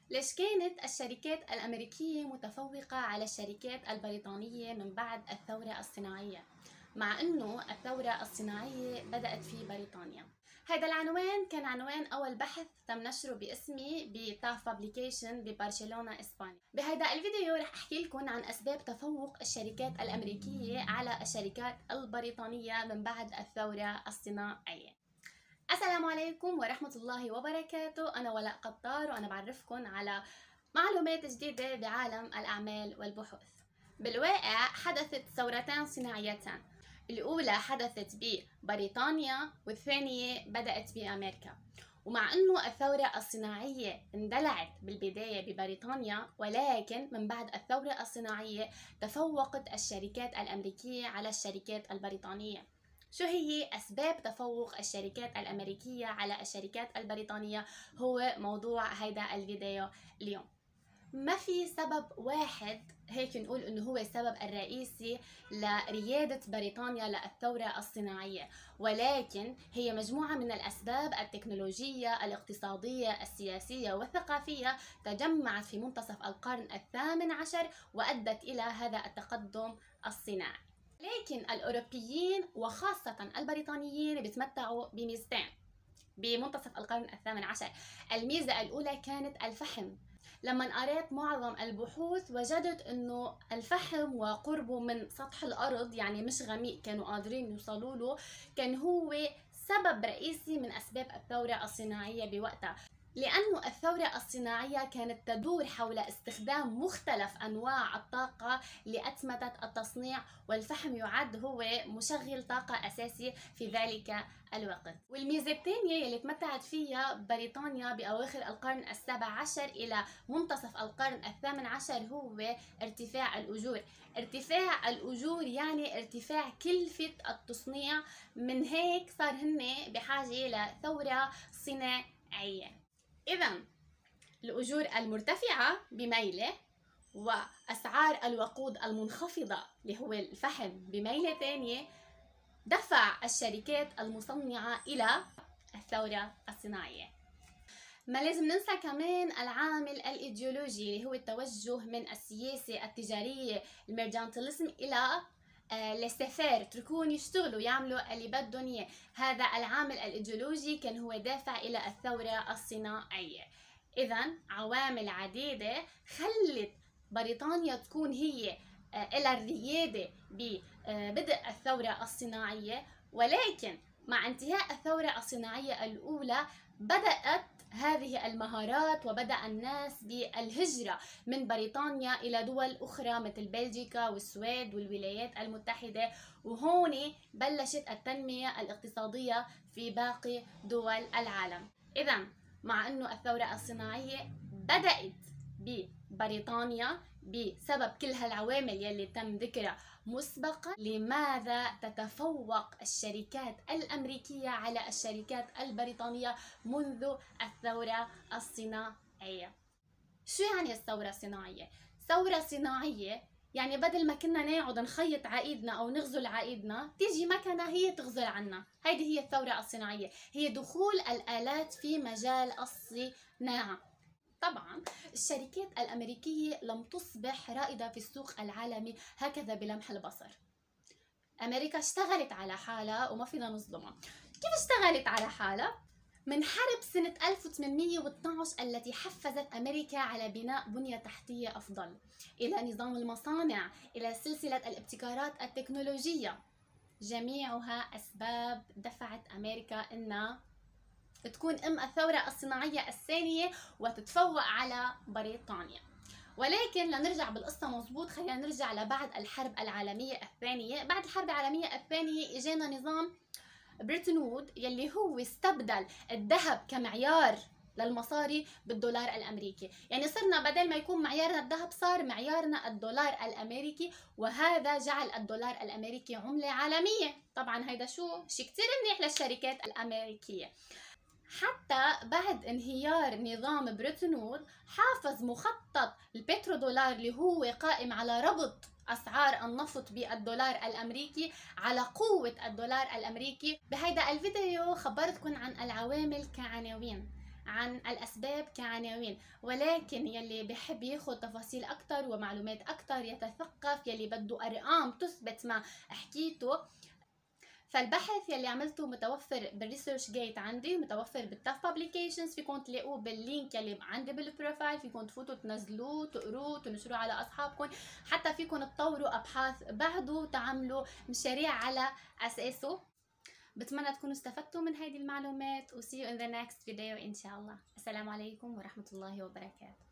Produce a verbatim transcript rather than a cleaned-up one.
ليش كانت الشركات الأمريكية متفوقة على الشركات البريطانية من بعد الثورة الصناعية، مع أنه الثورة الصناعية بدأت في بريطانيا؟ هذا العنوان كان عنوان أول بحث تم نشره باسمي بتاف بابليكيشن ببرشلونة إسبانيا. بهذا الفيديو رح أحكي لكم عن أسباب تفوق الشركات الأمريكية على الشركات البريطانية من بعد الثورة الصناعية. السلام عليكم ورحمة الله وبركاته. أنا ولاء قطار وأنا بعرفكم على معلومات جديدة بعالم الأعمال والبحوث. بالواقع حدثت ثورتان صناعيتان، الأولى حدثت ببريطانيا والثانية بدأت بأمريكا. ومع أنه الثورة الصناعية اندلعت بالبداية ببريطانيا، ولكن من بعد الثورة الصناعية تفوقت الشركات الأمريكية على الشركات البريطانية. شو هي أسباب تفوق الشركات الأمريكية على الشركات البريطانية؟ هو موضوع هيدا الفيديو اليوم. ما في سبب واحد هيك نقول انه هو السبب الرئيسي لريادة بريطانيا للثورة الصناعية، ولكن هي مجموعة من الأسباب التكنولوجية، الاقتصادية، السياسية والثقافية تجمعت في منتصف القرن الثامن عشر وأدت إلى هذا التقدم الصناعي. لكن الأوروبيين وخاصة البريطانيين بيتمتعوا بميزتين بمنتصف القرن الثامن عشر. الميزة الأولى كانت الفحم. لما قرأت معظم البحوث وجدت أنه الفحم وقربه من سطح الأرض، يعني مش غميق، كانوا قادرين يوصلوا له، كان هو سبب رئيسي من أسباب الثورة الصناعية بوقتها. لأنه الثورة الصناعية كانت تدور حول استخدام مختلف أنواع الطاقة لأتمتة التصنيع، والفحم يعد هو مشغل طاقة أساسي في ذلك الوقت. والميزة الثانية اللي تمتعت فيها بريطانيا بأواخر القرن السابع عشر إلى منتصف القرن الثامن عشر هو ارتفاع الأجور. ارتفاع الأجور يعني ارتفاع كلفة التصنيع، من هيك صار هن بحاجة لثورة صناعية. إذن الأجور المرتفعة بميلة وأسعار الوقود المنخفضة اللي هو الفحم بميلة ثانية دفع الشركات المصنعة إلى الثورة الصناعية. ما لازم ننسى كمان العامل الإيديولوجي اللي هو التوجه من السياسة التجارية الميرجانتيليزم إلى ليسيفير، تركون يشتغلوا يعملوا اللي بدهم اياه. هذا العامل الايديولوجي كان هو دافع الى الثوره الصناعيه. اذا عوامل عديده خلت بريطانيا تكون هي الى الرياده ببدء الثوره الصناعيه، ولكن مع انتهاء الثوره الصناعيه الاولى بدات هذه المهارات وبدأ الناس بالهجرة من بريطانيا إلى دول أخرى مثل بلجيكا والسويد والولايات المتحدة، وهون بلشت التنمية الاقتصادية في باقي دول العالم. إذا مع أنه الثورة الصناعية بدأت ببريطانيا بسبب كل هالعوامل يلي تم ذكرها مسبقا، لماذا تتفوق الشركات الأمريكية على الشركات البريطانية منذ الثورة الصناعية؟ شو يعني الثورة الصناعية؟ ثورة صناعية يعني بدل ما كنا نقعد نخيط عقيدنا أو نغزل عقيدنا، تيجي مكنة هي تغزل عنا. هيدي هي الثورة الصناعية، هي دخول الآلات في مجال الصناعة. طبعا الشركات الأمريكية لم تصبح رائدة في السوق العالمي هكذا بلمح البصر. أمريكا اشتغلت على حالها وما فينا نظلمها. كيف اشتغلت على حالها؟ من حرب سنة ألف وثمانمئة واثني عشر التي حفزت أمريكا على بناء بنية تحتية أفضل، إلى نظام المصانع، إلى سلسلة الابتكارات التكنولوجية. جميعها أسباب دفعت أمريكا إنها تكون ام الثورة الصناعية الثانية وتتفوق على بريطانيا. ولكن لنرجع بالقصة مظبوط، خلينا نرجع لبعد الحرب العالمية الثانية. بعد الحرب العالمية الثانية اجانا نظام بريتون وود يلي هو استبدل الذهب كمعيار للمصاري بالدولار الامريكي، يعني صرنا بدل ما يكون معيارنا الذهب صار معيارنا الدولار الامريكي، وهذا جعل الدولار الامريكي عملة عالمية. طبعا هيدا شو شيء كتير منيح للشركات الامريكية. حتى بعد انهيار نظام بريتون وود حافظ مخطط البترودولار اللي هو قائم على ربط أسعار النفط بالدولار الأمريكي على قوة الدولار الأمريكي. بهيدا الفيديو خبرتكم عن العوامل كعناوين. عن الأسباب كعناوين، ولكن يلي بحب ياخد تفاصيل أكتر ومعلومات أكتر، يتثقف، يلي بده أرقام تثبت ما حكيته، فالبحث يلي عملته متوفر بالريسيرش جيت عندي، متوفر بالتاف بابليكيشنز، فيكم تلاقوه باللينك يلي عندي بالبروفايل، فيكم تفوتوا تنزلوه تقروه تنشروه على اصحابكم، حتى فيكم تطوروا ابحاث بعده وتعملوا مشاريع على اساسه. بتمنى تكونوا استفدتوا من هذه المعلومات و see you in the next video إن شاء الله. السلام عليكم ورحمة الله وبركاته.